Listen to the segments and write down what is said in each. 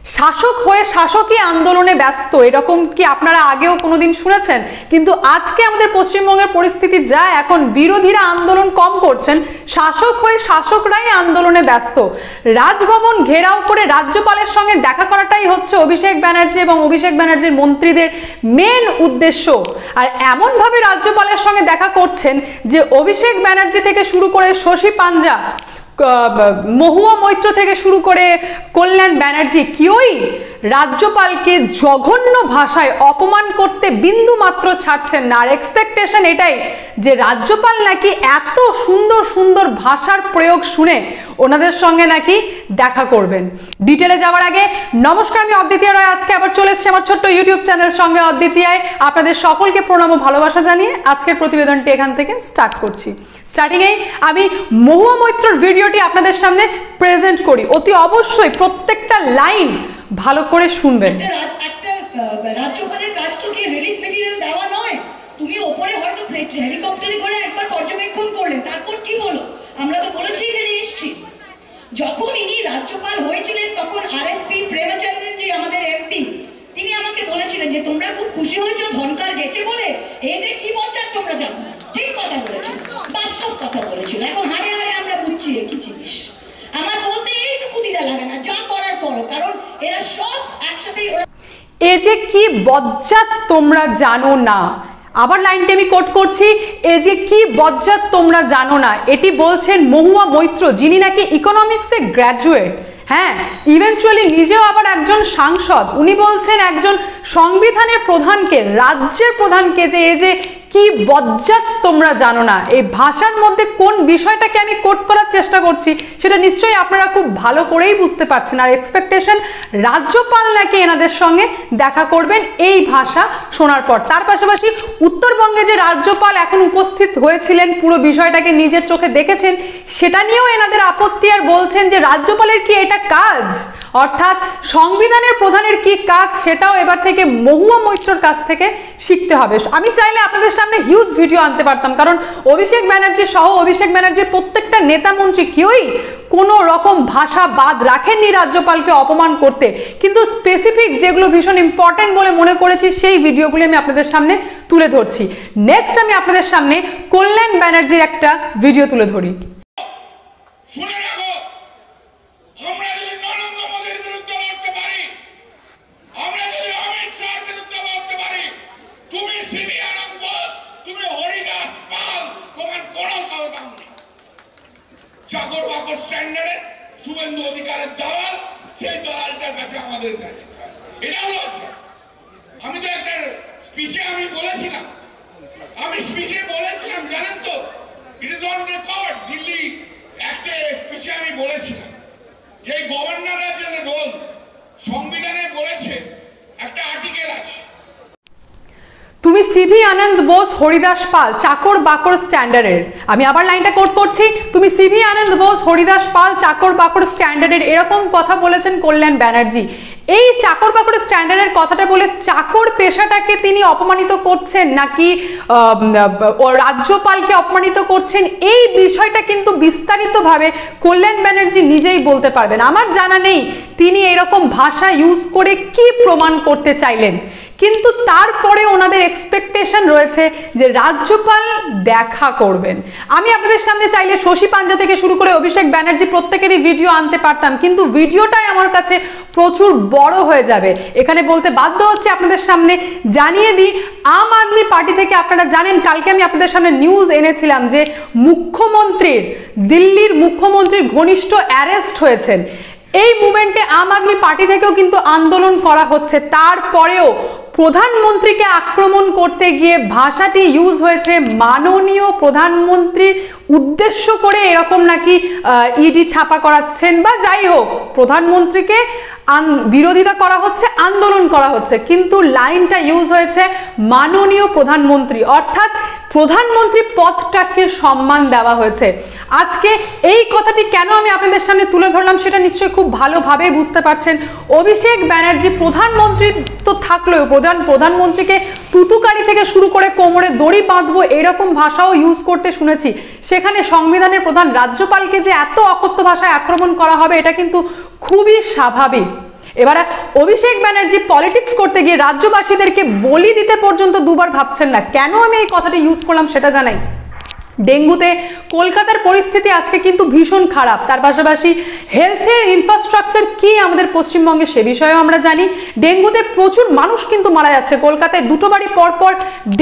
শাসক হয়ে শাসকই আন্দোলনে ব্যস্ত, এরকম কি আপনারা আগেও কোনোদিন শুনেছেন? কিন্তু আজকে আমাদের পশ্চিমবঙ্গের পরিস্থিতি যা, এখন বিরোধীরা আন্দোলন কম করছেন, শাসক হয়ে শাসকরাই আন্দোলনে ব্যস্ত। রাজভবন ঘেরাও করে রাজ্যপালের সঙ্গে দেখা করাটাই হচ্ছে অভিষেক ব্যানার্জি এবং অভিষেক ব্যানার্জির মন্ত্রীদের মেন উদ্দেশ্য। আর এমনভাবে রাজ্যপালের সঙ্গে দেখা করছেন যে অভিষেক ব্যানার্জি থেকে শুরু করে শশী পাঞ্জা, mohuyamaitra থেকে শুরু করে কল্যাণ ব্যানার্জি কেউই রাজ্যপালকে জঘন্য ভাষায় অপমান করতে বিন্দু মাত্র ছাড়ছেন না। আর এক্সপেকটেশন এটাই যে রাজ্যপাল নাকি এত সুন্দর সুন্দর ভাষার প্রয়োগ শুনে ওনাদের সঙ্গে নাকি দেখা করবেন। ডিটেলে যাওয়ার আগে নমস্কার, আমি অদ্বিতীয়া রয় আজকে আবার চলে এসেছি আমার ছোট্ট ইউটিউব চ্যানেল সঙ্গে অদ্বিতীয়ায়। আপনাদের সকলকে প্রণাম ও ভালোবাসা জানিয়ে আজকের প্রতিবেদনটি এখান থেকে স্টার্ট করছি। স্টার্টিংয়ে আমি mohuyamaitraর ভিডিওটি আপনাদের সামনে প্রেজেন্ট করি, অতি অবশ্যই প্রত্যেকটা লাইন ভালো করে শুনবেন। রাজ্যপালের কাজ তো কি রিলিফ মেটেরিয়াল দেওয়া নয়? তুমি ওপরে হয়তো হেলিকপ্টারে করে একবার পর্যবেক্ষণ করলেন, তারপর কি হলো? আমরা তো বলেছি এখানে এসছি। যখন ইনি রাজ্যপাল হয়েছিলেন তখন আরএসপি প্রেমচন্দ্রজি আমাদের এমপি, তিনি আমাকে বলেছিলেন যে তোমরা খুব খুশি হয়েছো ধনকার গেছে বলে, এই যে কি বলছেন তোমরা জানো। ঠিক কথা বলেছিল, বাস্তব কথা বলেছিল। এখন হাড়ে হাড়ে আমরা বুঝছি কি জিনিস। আমার বলতে এইটুকু দিদা লাগে না, যা করার করো, কারণ এরা সব একসাথেই। এ যে কি বজ্জাত তোমরা জানো না, আবার লাইনটি আমি কোট করছি, এ যে কি বজ্জাত তোমরা জানো না, এটি বলছেন mohuyamaitra, যিনি নাকি ইকোনমিক্সে গ্র্যাজুয়েট, হ্যাঁ ইভেনচুয়ালি নিজেও আবার একজন সাংসদ। উনি বলছেন একজন সংবিধানের প্রধানকে, রাজ্যের প্রধানকে, যে এই যে কি বজ্জাত তোমরা জানো না। এই ভাষার মধ্যে কোন বিষয়টাকে আমি কোট করার চেষ্টা করছি সেটা নিশ্চয়ই আপনারা খুব ভালো করেই বুঝতে পারছেন। আর এক্সপেকটেশন রাজ্যপাল নাকি এনাদের সঙ্গে দেখা করবেন এই ভাষা শোনার পর। তার পাশাপাশি উত্তরবঙ্গে যে রাজ্যপাল এখন উপস্থিত হয়েছিলেন, পুরো বিষয়টাকে নিজের চোখে দেখেছেন, সেটা নিয়েও এনাদের আপত্তি। আর বলছেন যে রাজ্যপালের কি এটা কাজ, অর্থাৎ সংবিধানের প্রধানের কি কাজ সেটাও এবার থেকে mohuyamaitraর কাছ থেকে শিখতে হবে। আমি চাইলে আপনাদের সামনে হিউজ ভিডিও আনতে পারতাম, কারণ অভিষেক ব্যানার্জি সহ অভিষেক ব্যানার্জির প্রত্যেকটা নেতা মন্ত্রী কেউই কোনো রকম ভাষা বাদ রাখেননি রাজ্যপালকে অপমান করতে, কিন্তু স্পেসিফিক যেগুলো ভীষণ ইম্পর্টেন্ট বলে মনে করেছি সেই ভিডিওগুলি আমি আপনাদের সামনে তুলে ধরছি। নেক্সট আমি আপনাদের সামনে কল্যাণ ব্যানার্জির একটা ভিডিও তুলে ধরি। চাকর বাকর স্ট্যান্ডার্ডে শুভেন্দু অধিকারের দালাল, সেই দালালটার কাছে আমাদের কাছে এটা হলো। আমি তো একটা স্পিচে আমি বলেছিলাম, জানেন তো, it is on record, Delhi একটা স্পিচে আমি বলেছিলাম যে গভর্নররা যে রোল সংবিধানে বলেছে, একটা আর্টিকেল আছে, তুমি সিভি আনন্দ বোস হরিদাস পাল চাকর বাকর স্ট্যান্ডার্ডের, আমি আবার লাইনটা কোট করছি, তুমি সিভি আনন্দ বোস হরিদাস পাল চাকর বাকর স্ট্যান্ডার্ডের, এরকম কথা বলেছেন কল্যাণ ব্যানার্জি। এই চাকর বাকর স্ট্যান্ডার্ডের কথাটা বলে চাকর পেশাটাকে তিনি অপমানিত করছেন নাকি রাজ্যপালকে অপমানিত করছেন, এই বিষয়টা কিন্তু বিস্তারিতভাবে কল্যাণ ব্যানার্জি নিজেই বলতে পারবেন। আমার জানা নেই তিনি এরকম ভাষা ইউজ করে কি প্রমাণ করতে চাইলেন, কিন্তু তারপরে ওনাদের এক্সপেকটেশন রয়েছে যে রাজ্যপাল দেখা করবেন। আমি আপনাদের সামনে চাইলে শশী পাঞ্জা থেকে শুরু করে অভিষেক ব্যানার্জি প্রত্যেকেরই ভিডিও আনতে পারতাম, কিন্তু ভিডিওটাই আমার কাছে প্রচুর বড় হয়ে যাবে। এখানে বলতে বাধ্য হচ্ছে আপনাদের সামনে। জানিয়ে দিই, আম আদমি পার্টি থেকে আপনারা জানেন কালকে আমি আপনাদের সামনে নিউজ এনেছিলাম যে দিল্লির মুখ্যমন্ত্রীর ঘনিষ্ঠ অ্যারেস্ট হয়েছেন। এই মুভমেন্টে আম আদমি পার্টি থেকেও কিন্তু আন্দোলন করা হচ্ছে। তারপরেও প্রধানমন্ত্রীকে আক্রমণ করতে গিয়ে ভাষাটি ইউজ হয়েছে মাননীয় প্রধানমন্ত্রীর উদ্দেশ্য করে, এরকম নাকি ইডি ছাপা করাচ্ছেন বা যাই হোক, প্রধানমন্ত্রীকে বিরোধিতা করা হচ্ছে, আন্দোলন করা হচ্ছে, কিন্তু লাইনটা ইউজ হয়েছে মাননীয় প্রধানমন্ত্রী, অর্থাৎ প্রধানমন্ত্রী পদটাকে সম্মান দেওয়া হয়েছে। আজকে এই কথাটি কেন আমি আপনাদের সামনে তুলে ধরলাম সেটা নিশ্চয়ই খুব ভালোভাবে বুঝতে পারছেন। অভিষেক ব্যানার্জি প্রধানমন্ত্রী তো থাকলেও প্রধানমন্ত্রীকে তুতুকারি থেকে শুরু করে কোমরে দড়ি বাঁধবো এরকম ভাষাও ইউজ করতে শুনেছি। সেখানে সংবিধানের প্রধান রাজ্যপালকে যে এত অকথ্য ভাষায় আক্রমণ করা হবে এটা কিন্তু খুবই স্বাভাবিক। এবার অভিষেক ব্যানার্জি পলিটিক্স করতে গিয়ে রাজ্যবাসীদেরকে বলি দিতে পর্যন্ত দুবার ভাবছেন না। কেন আমি এই কথাটা ইউজ করলাম সেটা জানাই। ডেঙ্গুতে কলকাতার পরিস্থিতি আজকে কিন্তু ভীষণ খারাপ, তার পাশাপাশি হেলথের ইনফ্রাস্ট্রাকচার কি আমাদের পশ্চিমবঙ্গে সে বিষয়েও আমরা জানি। ডেঙ্গুতে প্রচুর মানুষ কিন্তু মারা যাচ্ছে, কলকাতায় দুটো বাড়ি পরপর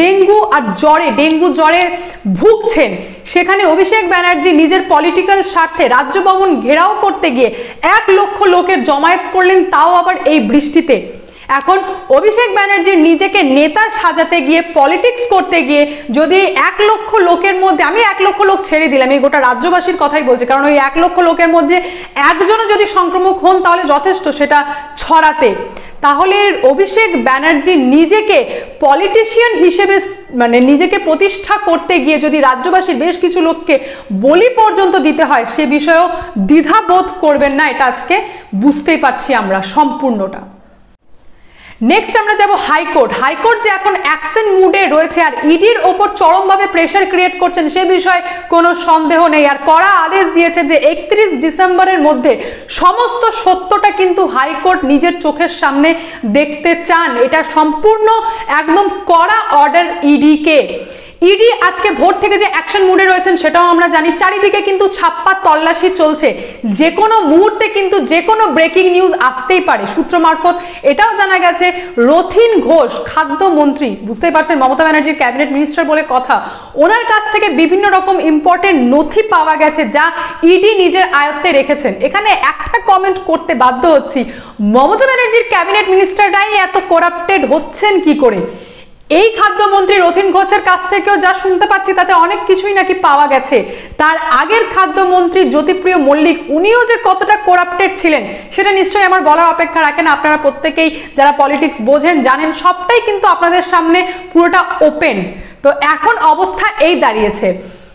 ডেঙ্গু জ্বরে ভুগছেন। সেখানে অভিষেক ব্যানার্জি নিজের পলিটিক্যাল স্বার্থে রাজ্য ভবন ঘেরাও করতে গিয়ে 1 লক্ষ লোকের জমায়েত করলেন, তাও আবার এই বৃষ্টিতে। এখন অভিষেক ব্যানার্জির নিজেকে নেতা সাজাতে গিয়ে পলিটিক্স করতে গিয়ে যদি 1 লক্ষ লোকের মধ্যে, আমি 1 লক্ষ লোক ছেড়ে দিলাম, এই গোটা রাজ্যবাসীর কথাই বলছি, কারণ ওই 1 লক্ষ লোকের মধ্যে একজনও যদি সংক্রমক হন তাহলে যথেষ্ট সেটা ছড়াতে। তাহলে অভিষেক ব্যানার্জি নিজেকে পলিটিশিয়ান হিসেবে মানে নিজেকে প্রতিষ্ঠা করতে গিয়ে যদি রাজ্যবাসীর বেশ কিছু লোককে বলি পর্যন্ত দিতে হয়, সে বিষয়েও দ্বিধাবোধ করবেন না, এটা আজকে বুঝতেই পারছি আমরা সম্পূর্ণটা। নেক্সট আমরা যাব হাইকোর্ট। হাইকোর্ট যে এখন অ্যাকশন মুডে রয়েছে আর ইডির ওপর চরমভাবে প্রেশার ক্রিয়েট করছেন সে বিষয়ে কোনো সন্দেহ নেই, আর কড়া আদেশ দিয়েছে যে 31 ডিসেম্বরের মধ্যে সমস্ত সত্যটা কিন্তু হাইকোর্ট নিজের চোখের সামনে দেখতে চান। এটা সম্পূর্ণ একদম কড়া অর্ডার ইডিকে। ইডি আজকে ভোর থেকে যে অ্যাকশন মুডে রয়েছেন সেটাও আমরা জানি। চারিদিকে কিন্তু ছাপ্পা তল্লাশি চলছে, যে কোনো মুহূর্তে কিন্তু যে কোনো ব্রেকিং নিউজ আসতেই পারে। সূত্র মারফত এটাও জানা গেছে রথীন ঘোষ খাদ্যমন্ত্রী, বুঝতেই পারছেন মমতা ব্যানার্জির ক্যাবিনেট মিনিস্টার বলে কথা, ওনার কাছ থেকে বিভিন্ন রকম ইম্পর্টেন্ট নথি পাওয়া গেছে যা ইডি নিজের আয়ত্তে রেখেছেন। এখানে একটা কমেন্ট করতে বাধ্য হচ্ছি, মমতা ব্যানার্জির ক্যাবিনেট মিনিস্টাররাই এত করাপ্টেড হচ্ছেন কি করে? এই খাদ্যমন্ত্রী রথীন ঘোষের কাছ থেকেও যা শুনতে পাচ্ছি তাতে অনেক কিছুই নাকি পাওয়া গেছে। তার আগের খাদ্যমন্ত্রী জ্যোতিপ্রিয় মল্লিক, উনিও যে কতটা করাপ্টেড ছিলেন সেটা নিশ্চয়ই আমার বলার অপেক্ষা রাখেন। আপনারা প্রত্যেকেই যারা পলিটিক্স বোঝেন জানেন, সবটাই কিন্তু আপনাদের সামনে পুরোটা ওপেন। তো এখন অবস্থা এই দাঁড়িয়েছে,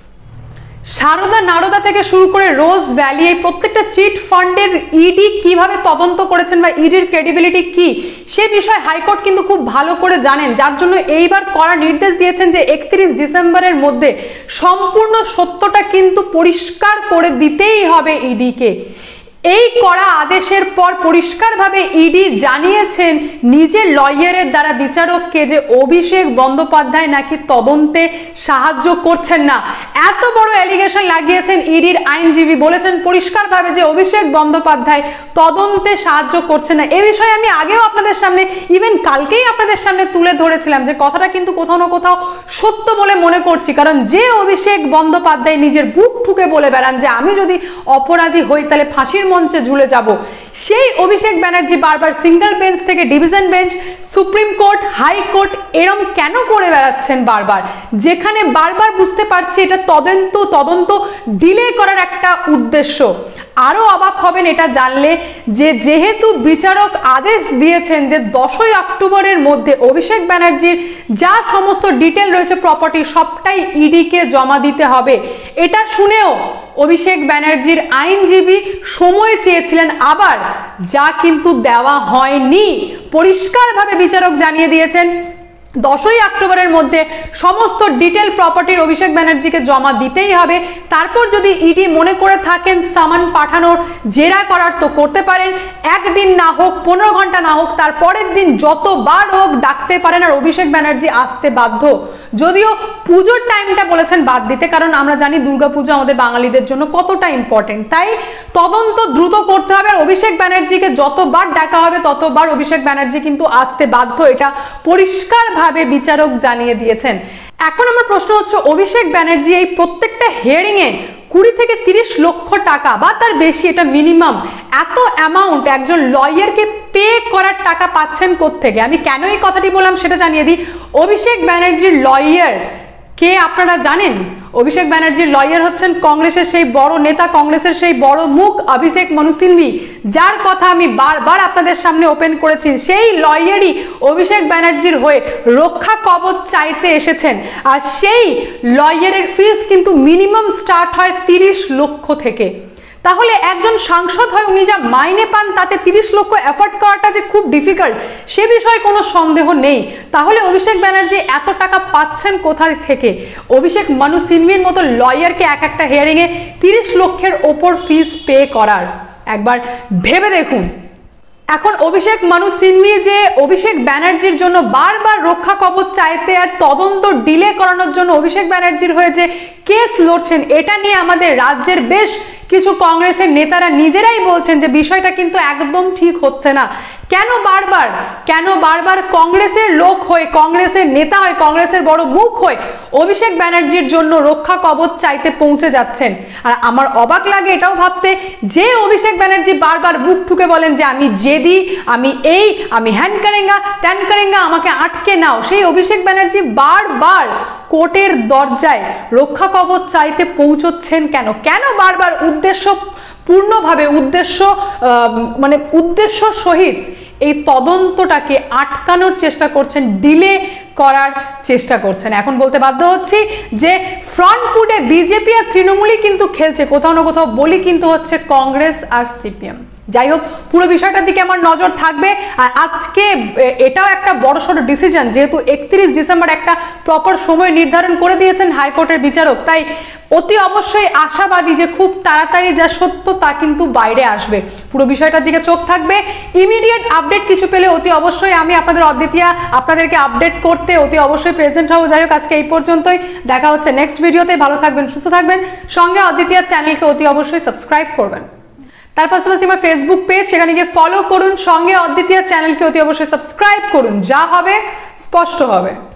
সারদা নারদা থেকে শুরু করে রোজ ভ্যালি, এই প্রত্যেকটা চিট ফান্ডের ইডি কিভাবে তদন্ত করেছেন বা ইডির ক্রেডিবিলিটি কি সে বিষয়ে হাইকোর্ট কিন্তু খুব ভালো করে জানেন, যার জন্য এইবার কড়া নির্দেশ দিয়েছেন যে 31 ডিসেম্বরের মধ্যে সম্পূর্ণ সত্যটা কিন্তু পরিষ্কার করে দিতেই হবে ইডিকে। এই কড়া আদেশের পর পরিষ্কারভাবে ইডি জানিয়েছেন নিজের লয়ারের দ্বারা বিচারককে যে অভিষেক বন্দ্যোপাধ্যায় নাকি তদন্তে সাহায্য করছেন না। এত বড় অ্যালিগেশন লাগিয়েছেন ইডির আইনজীবী, বলেছেন পরিষ্কারভাবে যে অভিষেক বন্দ্যোপাধ্যায় তদন্তে সাহায্য করছেন না। এ বিষয়ে আমি আগেও আপনাদের সামনে, ইভেন কালকেই আপনাদের সামনে তুলে ধরেছিলাম যে কথাটা কিন্তু কোথাও না কোথাও সত্য বলে মনে করছি, কারণ যে অভিষেক বন্দ্যোপাধ্যায় নিজের বুক ঠুকে বলে বেড়ান যে আমি যদি অপরাধী হই তাহলে ফাঁসির মঞ্চে ঝুলে যাব, সেই অভিষেক ব্যানার্জি বারবার সিঙ্গেল বেঞ্চ থেকে division bench, supreme court, high court এরম কেন করে বেড়াচ্ছেন বারবার, যেখানে বারবার বুঝতে পারছি এটা তদন্ত ডিলে করার একটা উদ্দেশ্য। আরো অবাক হবেন এটা জানলে যে যেহেতু বিচারক আদেশ দিয়েছেন যে 10ই অক্টোবরের মধ্যে অভিষেক ব্যানার্জির যা সমস্ত ডিটেল রয়েছে প্রপার্টি সবটাই ইডিকে জমা দিতে হবে, এটা শুনেও অভিষেক ব্যানার্জির আইনজীবী সময় চেয়েছিলেন, আবার যা কিন্তু দেওয়া হয়নি। পরিষ্কারভাবে বিচারক জানিয়ে দিয়েছেন 10ই অক্টোবরের মধ্যে সমস্ত ডিটেল প্রপার্টির অভিষেক ব্যানার্জিকে জমা দিতেই হবে। তারপর যদি ইডি মনে করে থাকেন সামান পাঠানোর, জেরা করার তো করতে পারেন, একদিন না হোক 15 ঘন্টা না হোক তারপরের দিন যতবার হোক ডাকতে পারেন, আর অভিষেক ব্যানার্জি আসতে বাধ্য। যদিও পুজোর টাইমটা বলেছেন বাদ দিতে, কারণ আমরা জানি দুর্গাপুজো আমাদের বাঙালিদের জন্য কতটা ইম্পর্টেন্ট, তাই তদন্ত দ্রুত করতে হবে। অভিষেক ব্যানার্জিকে যতবার ডাকা হবে ততবার অভিষেক ব্যানার্জি কিন্তু আসতে বাধ্য, এটা পরিষ্কারভাবে বিচারক জানিয়ে দিয়েছেন। এখন আমার প্রশ্ন হচ্ছে, অভিষেক ব্যানার্জি এই প্রত্যেকটা হিয়ারিং এ 20 থেকে 30 লক্ষ টাকা বা তার বেশি, এটা মিনিমাম, এত অ্যামাউন্ট একজন লয়ারকে পে করার টাকা পাচ্ছেন কোত্থেকে? আমি কেন এই কথাটি বললাম সেটা জানিয়ে দিই। অভিষেক ব্যানার্জির লয়ার কে আপনারা জানেন? অভিষেক ব্যানার্জির লয়ার হচ্ছেন কংগ্রেসের সেই বড় নেতা, কংগ্রেসের সেই বড় মুখ অভিষেক মনু সিংভি, যার কথা আমি বারবার আপনাদের সামনে ওপেন করেছি। সেই লয়ারই অভিষেক ব্যানার্জির হয়ে রক্ষা কবচ চাইতে এসেছেন, আর সেই লয়ারের ফিস কিন্তু মিনিমাম স্টার্ট হয় 30 লক্ষ থেকে। তাহলে একজন সাংসদ হয় উনি যা মাইনে পান তাতে 30 লক্ষ এফোর্ড করাটা যে খুব ডিফিকাল্ট সে বিষয়ে কোনো সন্দেহ নেই। তাহলে অভিষেক ব্যানার্জি এত টাকা পাচ্ছেন কোথা থেকে? অভিষেক মনু সিংভির মতো লয়ারকে একটা হিয়ারিং এ 30 লক্ষের ওপর ফিস পে করার, একবার ভেবে দেখুন। এখন অভিষেক মানু সিংভি যে অভিষেক ব্যানার্জির জন্য বারবার রক্ষা কবচ চাইতে আর তদন্ত ডিলে করানোর জন্য অভিষেক ব্যানার্জির হয়ে যে কেস লড়ছেন, এটা নিয়ে আমাদের রাজ্যের বেশ কিছু কংগ্রেসের নেতারা নিজেরাই বলছেন যে বিষয়টা কিন্তু একদম ঠিক হচ্ছে না। কেন বারবার কংগ্রেসের লোক হয়ে, কংগ্রেসের নেতা হয়ে, কংগ্রেসের বড় মুখ হয়ে অভিষেক ব্যানার্জির জন্য রক্ষা কবচ চাইতে পৌঁছে যাচ্ছেন? আর আমার অবাক লাগে এটাও ভাবতে, যে অভিষেক ব্যানার্জি বারবার বুক ঠুকে বলেন যে আমি জেদি, আমি হ্যান করেঙ্গা ত্যান করেঙ্গা, আমাকে আটকে নাও, সেই অভিষেক ব্যানার্জি বারবার কোর্টের দরজায় রক্ষা কবচ চাইতে পৌঁছচ্ছেন কেন বারবার উদ্দেশ্যপূর্ণভাবে উদ্দেশ্য সহিত এই তদন্তটাকে আটকানোর চেষ্টা করছেন, ডিলে করার চেষ্টা করছেন। এখন বলতে বাধ্য হচ্ছি যে ফ্রন্ট ফুটে বিজেপি আর তৃণমূলই কিন্তু খেলছে, কোথাও না কোথাও বলি কিন্তু হচ্ছে কংগ্রেস আর সিপিএম। যাই হোক, পুরো বিষয়টার দিকে আমার নজর থাকবে। আর আজকে এটাও একটা বড়সড় ডিসিশন, যেহেতু 31 ডিসেম্বর একটা প্রপার সময় নির্ধারণ করে দিয়েছেন হাইকোর্টের বিচারক, তাই অতি অবশ্যই আশাবাদী যে খুব তাড়াতাড়ি যা সত্য তা কিন্তু বাইরে আসবে। পুরো বিষয়টার দিকে চোখ থাকবে। ইমিডিয়েট আপডেট কিছু পেলে অতি অবশ্যই আমি আপনাদেরকে আপডেট করতে অতি অবশ্যই প্রেজেন্ট হবো। যাই হোক, আজকে এই পর্যন্তই, দেখা হচ্ছে নেক্সট ভিডিওতে। ভালো থাকবেন, সুস্থ থাকবেন, সঙ্গে অদ্বিতীয়া চ্যানেলকে অতি অবশ্যই সাবস্ক্রাইব করবেন। তার পাশাপাশি আমার ফেসবুক পেজ, সেখানে গিয়ে ফলো করুন, সঙ্গে অদ্বিতীয়া চ্যানেলকে অতি অবশ্যই সাবস্ক্রাইব করুন। যা হবে স্পষ্ট হবে।